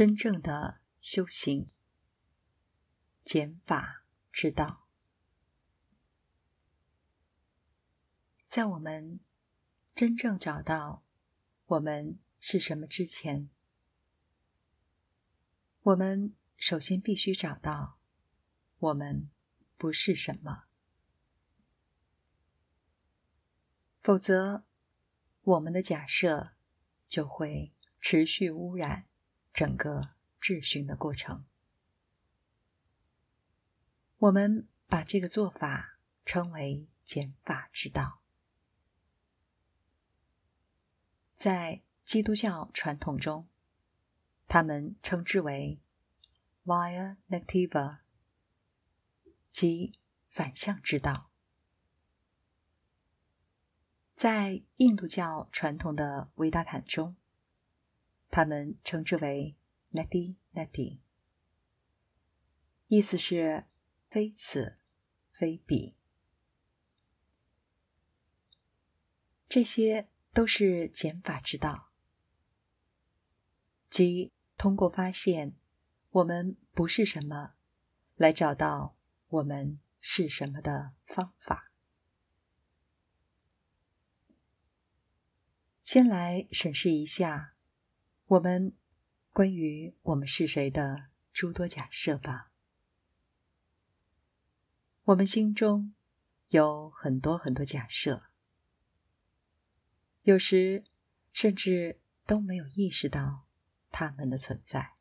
真正的修行，减法之道。在我们真正找到我们是什么之前，我们首先必须找到我们不是什么，否则我们的假设就会持续污染整个质询的过程。我们把这个做法称为减法之道。在基督教传统中，他们称之为 via negativa， 即反向之道。在印度教传统的维达坦中，他们称之为 neti neti， 意思是非此非彼。这些都是减法之道，即通过发现我们不是什么，来找到我们是什么的方法。先来审视一下我们关于我们是谁的诸多假设吧。我们心中有很多假设，有时甚至都没有意识到它们的存在。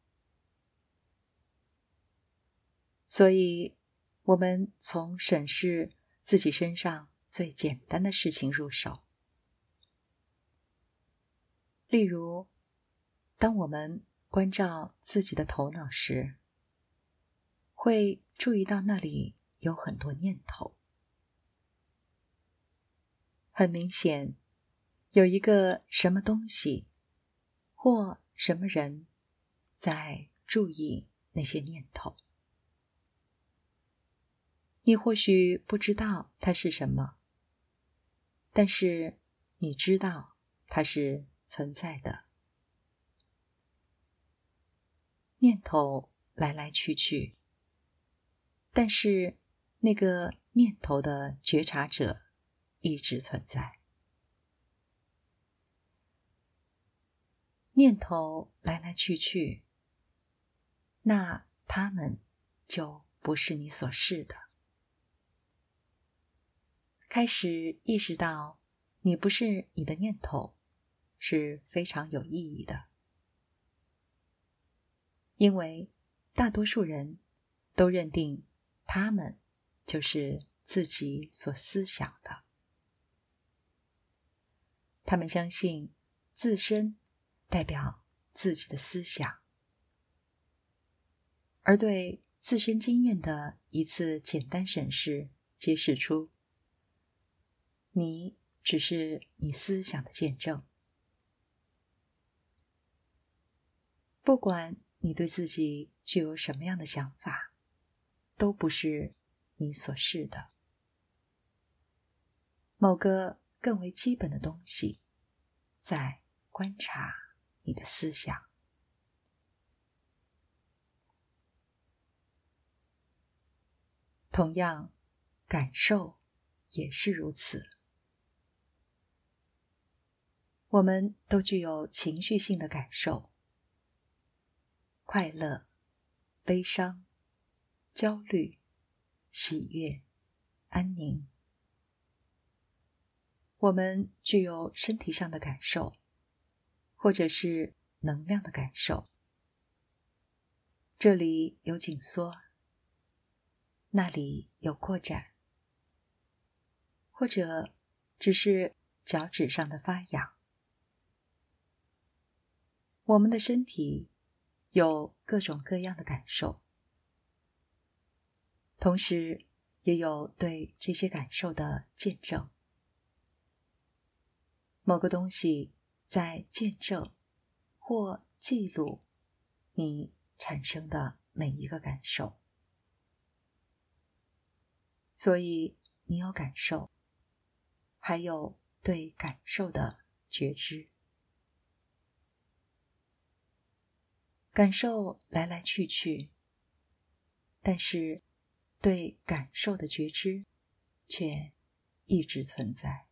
所以我们从审视自己身上最简单的事情入手。例如，当我们关照自己的头脑时，会注意到那里有很多念头。很明显，有一个什么东西或什么人在注意那些念头。你或许不知道它是什么，但是你知道它是存在的。念头来来去去，但是那个念头的觉察者一直存在。念头来来去去，那它们就不是你所是的。开始意识到你不是你的念头是非常有意义的，因为大多数人都认定他们就是自己所思想的。他们相信自身代表自己的思想，而对自身经验的一次简单审视揭示出，你只是你思想的见证。不管你对自己具有什么样的想法，都不是你所是的。某个更为基本的东西在观察你的思想。同样，感受也是如此。我们都具有情绪性的感受，快乐、悲伤、焦虑、喜悦、安宁。我们具有身体上的感受，或者是能量的感受。这里有紧缩，那里有扩展，或者只是脚趾上的发痒。我们的身体有各种各样的感受，同时也有对这些感受的见证。某个东西在见证或记录你产生的每一个感受。所以你有感受，还有对感受的觉知。 感受来来去去，但是对感受的觉知却一直存在。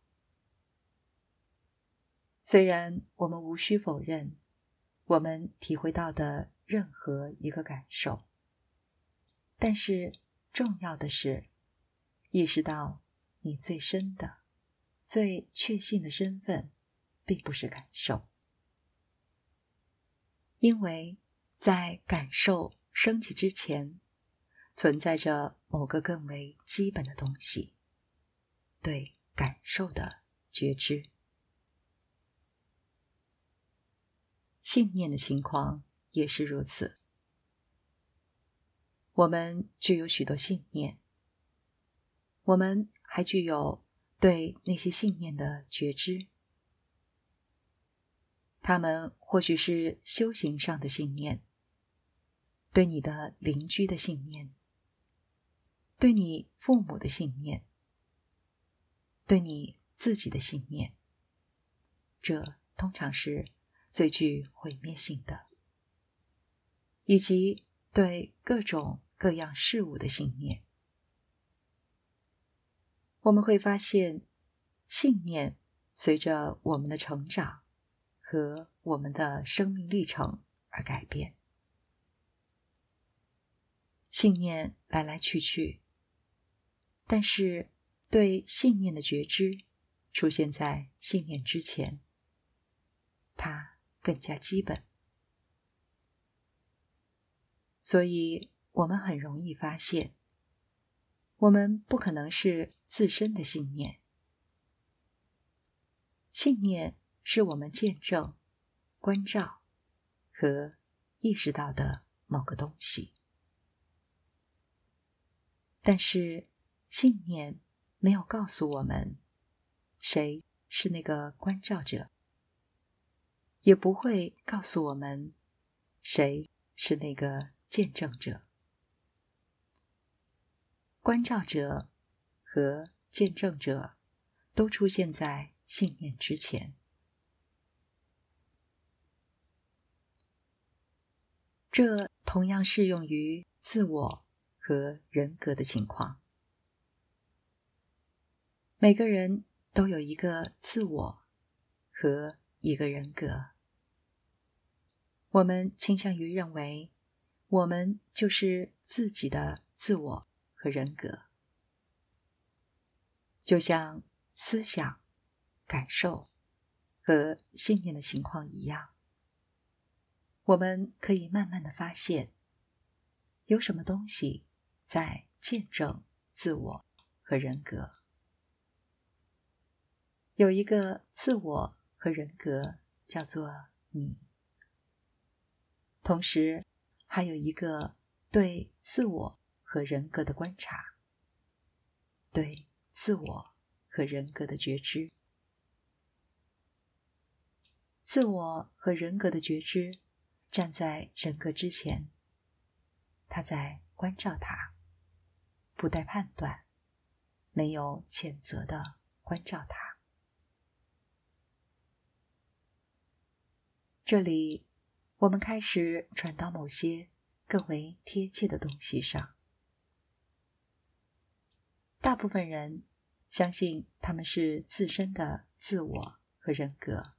虽然我们无需否认，我们体会到的任何一个感受，但是重要的是意识到你最深的、最确信的身份并不是感受，因为在感受升起之前，存在着某个更为基本的东西，对感受的觉知。信念的情况也是如此。我们具有许多信念，我们还具有对那些信念的觉知。它们或许是修行上的信念，对你的邻居的信念，对你父母的信念，对你自己的信念，这通常是最具毁灭性的，以及对各种各样事物的信念。我们会发现，信念随着我们的成长和我们的生命历程而改变。信念来来去去，但是对信念的觉知出现在信念之前，它更加基本。所以我们很容易发现，我们不可能是自身的信念。信念是我们见证、关照和意识到的某个东西。但是信念没有告诉我们谁是那个关照者，也不会告诉我们谁是那个见证者。关照者和见证者都出现在信念之前。这同样适用于自我和人格的情况。每个人都有一个自我和一个人格。我们倾向于认为，我们就是自己的自我和人格。就像思想、感受和信念的情况一样，我们可以慢慢地发现，有什么东西在见证自我和人格。有一个自我和人格叫做你，同时还有一个对自我和人格的观察，对自我和人格的觉知。自我和人格的觉知站在人格之前，他在关照他，不带判断，没有谴责的关照他。这里我们开始转到某些更为贴切的东西上。大部分人相信他们是自身的自我和人格，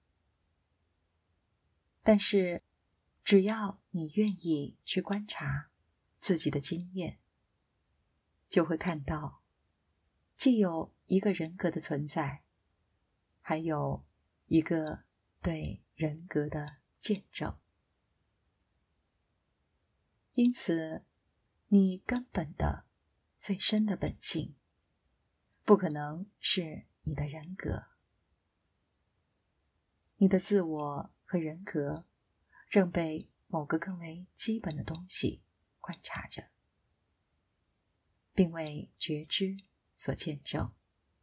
但是只要你愿意去观察自己的经验，就会看到既有一个人格的存在，还有一个对人格的见证。因此，你根本的最深的本性不可能是你的人格。你的自我和人格正被某个更为基本的东西观察着，并为觉知所见证。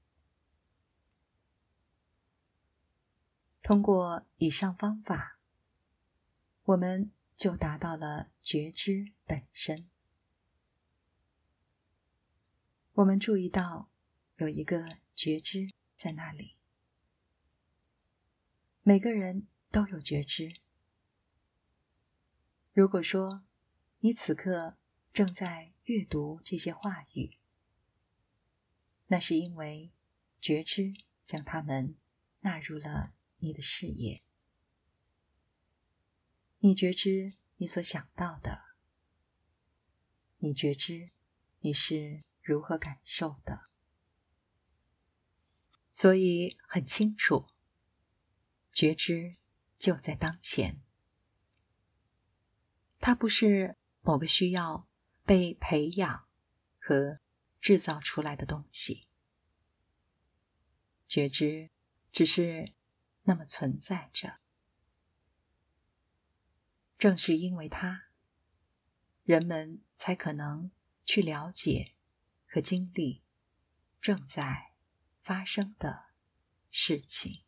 通过以上方法，我们就达到了觉知本身。我们注意到有一个觉知在那里。每个人都有觉知， 如果说你此刻正在阅读这些话语，那是因为觉知将它们纳入了你的视野。你觉知你所想到的，你觉知你是如何感受的。所以很清楚，觉知就在当前。它不是某个需要被培养和制造出来的东西，觉知只是那么存在着。正是因为它，人们才可能去了解和经历正在发生的事情。